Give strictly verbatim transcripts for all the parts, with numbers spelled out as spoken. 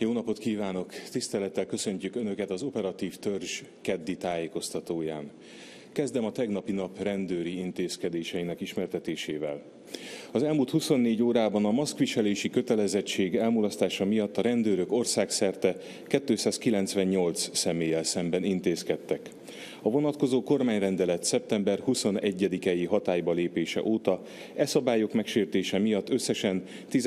Jó napot kívánok! Tisztelettel köszöntjük Önöket az operatív törzs keddi tájékoztatóján. Kezdem a tegnapi nap rendőri intézkedéseinek ismertetésével. Az elmúlt huszonnégy órában a maszkviselési kötelezettség elmulasztása miatt a rendőrök országszerte kétszázkilencvennyolc személlyel szemben intézkedtek. A vonatkozó kormányrendelet szeptember huszonegyedikei hatályba lépése óta e szabályok megsértése miatt összesen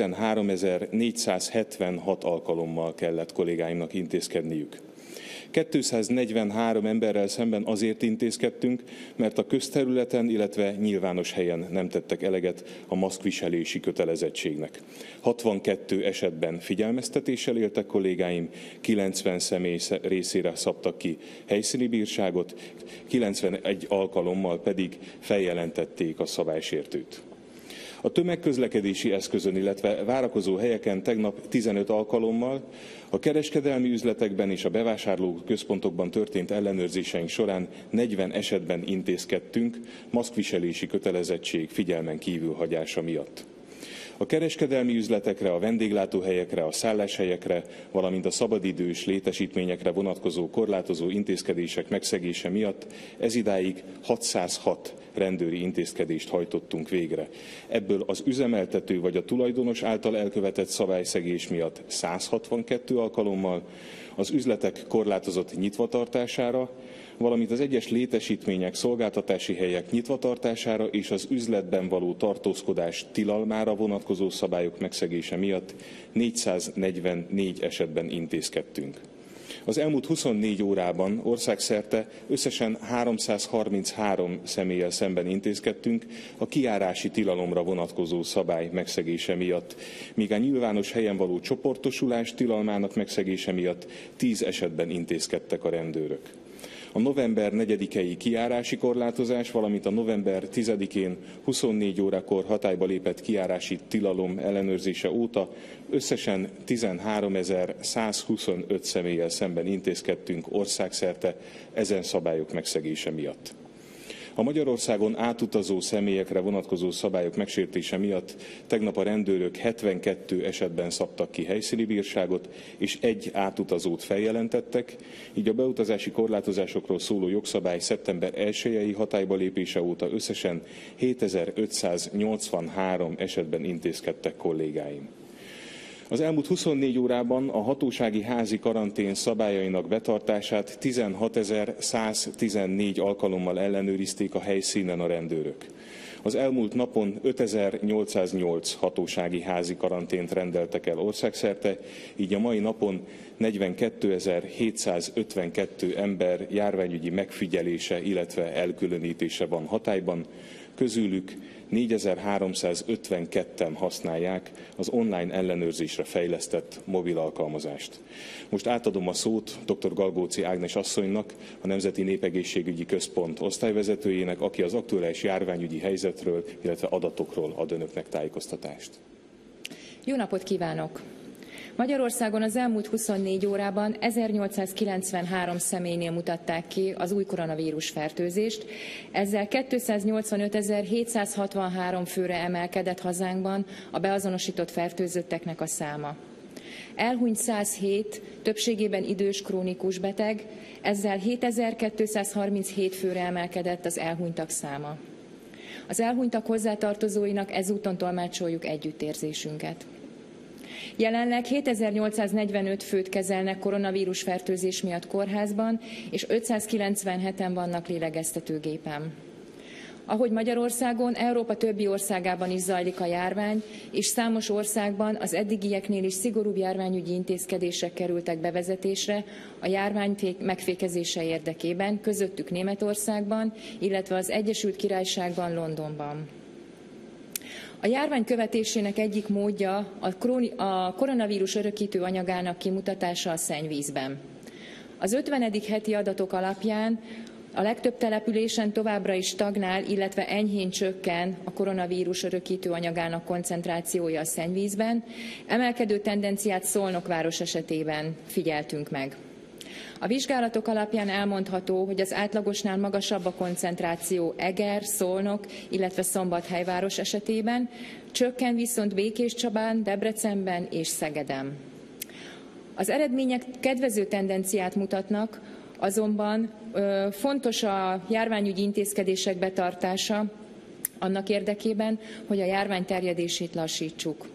tizenháromezer-négyszázhetvenhat alkalommal kellett kollégáimnak intézkedniük. kétszáznegyvenhárom emberrel szemben azért intézkedtünk, mert a közterületen, illetve nyilvános helyen nem tettek eleget a maszkviselési kötelezettségnek. hatvankettő esetben figyelmeztetéssel éltek kollégáim, kilencven személy részére szabtak ki helyszíni bírságot, kilencvenegy alkalommal pedig feljelentették a szabálysértőt. A tömegközlekedési eszközön, illetve várakozó helyeken tegnap tizenöt alkalommal, a kereskedelmi üzletekben és a bevásárlóközpontokban történt ellenőrzéseink során negyven esetben intézkedtünk maszkviselési kötelezettség figyelmen kívül hagyása miatt. A kereskedelmi üzletekre, a vendéglátóhelyekre, a szálláshelyekre, valamint a szabadidős létesítményekre vonatkozó korlátozó intézkedések megszegése miatt ezidáig hatszázhat rendőri intézkedést hajtottunk végre. Ebből az üzemeltető vagy a tulajdonos által elkövetett szabályszegés miatt száz hatvankettő alkalommal, az üzletek korlátozott nyitvatartására, valamint az egyes létesítmények, szolgáltatási helyek nyitvatartására és az üzletben való tartózkodás tilalmára vonatkozó szabályok megszegése miatt négyszáznegyvennégy esetben intézkedtünk. Az elmúlt huszonnégy órában országszerte összesen háromszázharminchárom személlyel szemben intézkedtünk a kijárási tilalomra vonatkozó szabály megszegése miatt, míg a nyilvános helyen való csoportosulás tilalmának megszegése miatt tíz esetben intézkedtek a rendőrök. A november negyedikei kijárási korlátozás, valamint a november tizedikén huszonnégy órakor hatályba lépett kijárási tilalom ellenőrzése óta összesen tizenháromezer-százhuszonöt személlyel szemben intézkedtünk országszerte ezen szabályok megszegése miatt. A Magyarországon átutazó személyekre vonatkozó szabályok megsértése miatt tegnap a rendőrök hetvenkettő esetben szabtak ki helyszíni bírságot, és egy átutazót feljelentettek, így a beutazási korlátozásokról szóló jogszabály szeptember elsejei hatályba lépése óta összesen hétezer-ötszáznyolcvanhárom esetben intézkedtek kollégáim. Az elmúlt huszonnégy órában a hatósági házi karantén szabályainak betartását tizenhatezer-száztizennégy alkalommal ellenőrizték a helyszínen a rendőrök. Az elmúlt napon ötezer-nyolcszáznyolc hatósági házi karantént rendeltek el országszerte, így a mai napon negyvenkétezer-hétszázötvenkettő ember járványügyi megfigyelése, illetve elkülönítése van hatályban, közülük négyezer-háromszázötvenketten használják az online ellenőrzésre fejlesztett mobil alkalmazást. Most átadom a szót dr. Galgóci Ágnes asszonynak, a Nemzeti Népegészségügyi Központ osztályvezetőjének, aki az aktuális járványügyi helyzetről, illetve adatokról ad önöknek tájékoztatást. Jó napot kívánok! Magyarországon az elmúlt huszonnégy órában ezernyolcszázkilencvenhárom személynél mutatták ki az új koronavírus fertőzést, ezzel kétszáznyolcvanötezer-hétszázhatvanhárom főre emelkedett hazánkban a beazonosított fertőzötteknek a száma. Elhunyt száz hét, többségében idős krónikus beteg, ezzel hétezer-kétszázharminchét főre emelkedett az elhunytak száma. Az elhunytak hozzátartozóinak ezúton tolmácsoljuk együttérzésünket. Jelenleg hétezer-nyolcszáznegyvenöt főt kezelnek koronavírus fertőzés miatt kórházban, és ötszázkilencvenheten vannak lélegeztetőgépen. Ahogy Magyarországon, Európa többi országában is zajlik a járvány, és számos országban az eddigieknél is szigorúbb járványügyi intézkedések kerültek bevezetésre a járvány megfékezése érdekében, közöttük Németországban, illetve az Egyesült Királyságban, Londonban. A járvány követésének egyik módja a koronavírus örökítő anyagának kimutatása a szennyvízben. Az ötvenedik heti adatok alapján a legtöbb településen továbbra is stagnál, illetve enyhén csökken a koronavírus örökítő anyagának koncentrációja a szennyvízben. Emelkedő tendenciát Szolnok város esetében figyeltünk meg. A vizsgálatok alapján elmondható, hogy az átlagosnál magasabb a koncentráció Eger, Szolnok, illetve Szombathely város esetében, csökken viszont Békéscsabán, Debrecenben és Szegeden. Az eredmények kedvező tendenciát mutatnak, azonban fontos a járványügyi intézkedések betartása annak érdekében, hogy a járvány terjedését lassítsuk.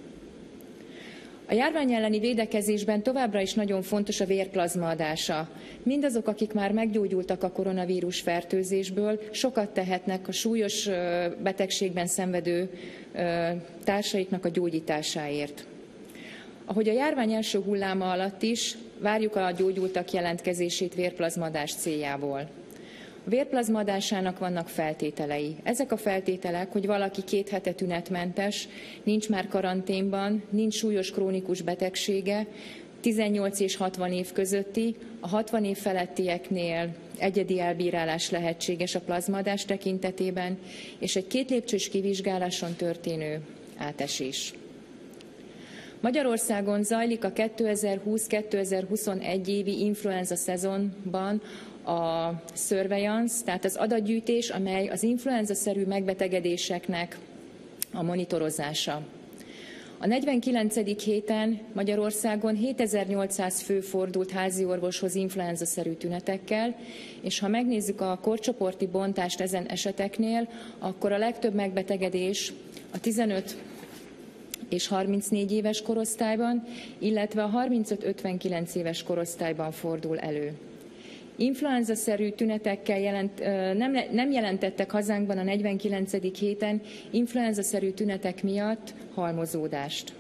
A járvány elleni védekezésben továbbra is nagyon fontos a vérplazma adása. Mindazok, akik már meggyógyultak a koronavírus fertőzésből, sokat tehetnek a súlyos betegségben szenvedő társaiknak a gyógyításáért. Ahogy a járvány első hulláma alatt is, várjuk a gyógyultak jelentkezését vérplazmaadás céljából. A vérplazmaadásának vannak feltételei. Ezek a feltételek, hogy valaki két hete tünetmentes, nincs már karanténban, nincs súlyos krónikus betegsége, tizennyolc és hatvan év közötti, a hatvan év felettieknél egyedi elbírálás lehetséges a plazmaadás tekintetében, és egy két lépcsős kivizsgáláson történő átesés. Magyarországon zajlik a kétezer-húsz kétezer-huszonegy évi influenza szezonban a surveillance, tehát az adatgyűjtés, amely az influenza-szerű megbetegedéseknek a monitorozása. A negyvenkilencedik héten Magyarországon hétezer-nyolcszáz fő fordult házi orvoshoz influenza-szerű tünetekkel, és ha megnézzük a korcsoporti bontást ezen eseteknél, akkor a legtöbb megbetegedés a tizenöt és harmincnégy éves korosztályban, illetve a harmincöt-ötvenkilenc éves korosztályban fordul elő. Influenza-szerű tünetekkel jelent, nem, nem jelentettek hazánkban a negyvenkilencedik héten influenza-szerű tünetek miatt halmozódást.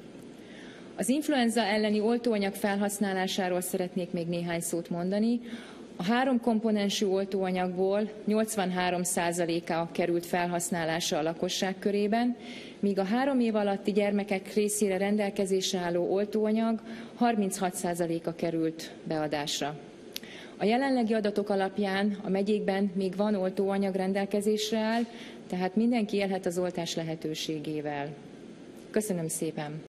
Az influenza elleni oltóanyag felhasználásáról szeretnék még néhány szót mondani. A három komponensű oltóanyagból nyolcvanhárom százaléka került felhasználásra a lakosság körében, míg a három év alatti gyermekek részére rendelkezésre álló oltóanyag harminchat százaléka került beadásra. A jelenlegi adatok alapján a megyékben még van oltóanyag rendelkezésre áll, tehát mindenki élhet az oltás lehetőségével. Köszönöm szépen!